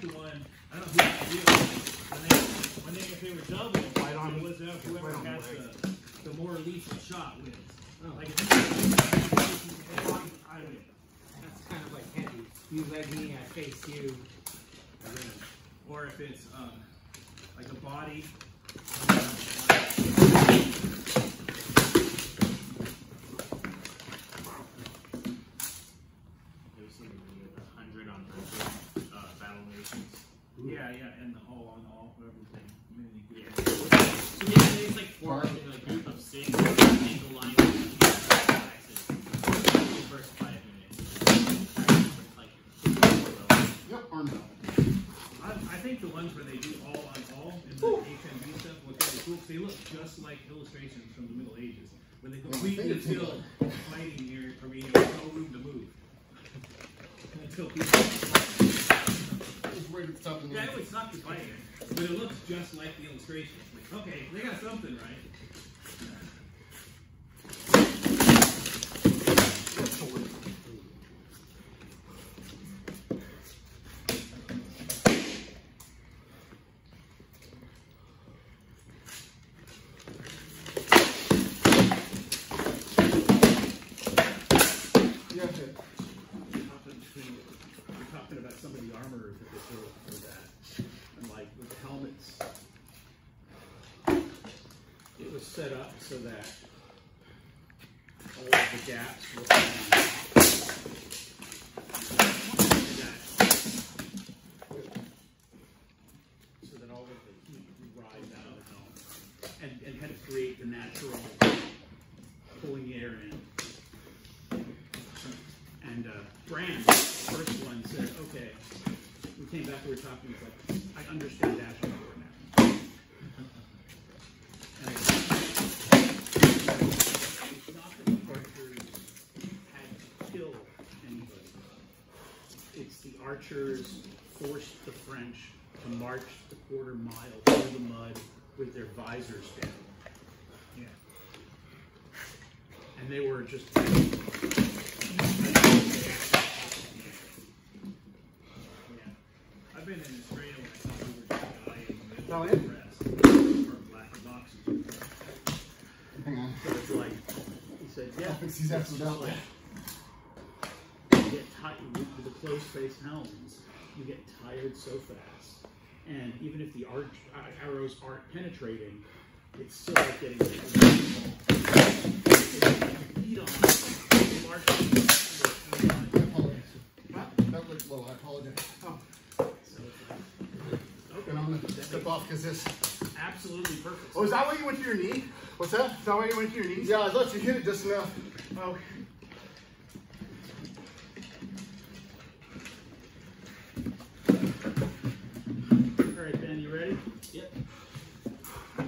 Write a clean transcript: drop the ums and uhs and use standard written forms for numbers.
one, I don't know who it was, if they were double, it was whoever has the more lethal shot wins. Oh. Like if I win. That's kind of like heavy. You leg me, I face you. Or if it's like a body. Yeah, and the all on all, everything. Yeah. So maybe it's like 4 like group of 6 single line first 5 minutes. Yep, arm out. I think the ones where they do all on all in the HMB stuff look really cool. They look just like illustrations from the Middle Ages. When they completely feel fighting here for me, there's no room to move. Until people yeah, I would stop the fighting, but it looks just like the illustration. Like, okay, they got something right. We're talking about some of the armor that they built for that, and like with the helmets, it was set up so that all of the gaps were so that all of the heat would rise out of the helmet and kind of create the natural pulling air in. And Brand, the first one, said, okay, we came back, we were talking, it's like, I understand dashing board now. And it's not that the archers had to kill anybody. It's the archers forced the French to march the quarter mile through the mud with their visors down. Yeah. And they were just... I've been in Australia when I thought we were going to die in the middle of the press for black boxes. Hang on. So it's like, he said, yeah. I'll fix these accidentally. You get tired with the close-faced helms. You get tired so fast. And even if the arrows aren't penetrating, it's still like getting beat on. That looked low, I apologize. Oh. And I'm going to step off because this... Absolutely perfect. Oh, is that why you went to your knee? What's that? Is that why you went to your knees? Yeah, I thought you hit it just enough. Oh.